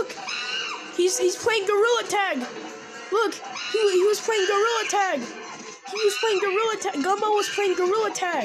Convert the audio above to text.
look! He's playing gorilla tag! Look! He was playing gorilla tag! He was playing gorilla tag! Gumball was playing gorilla tag!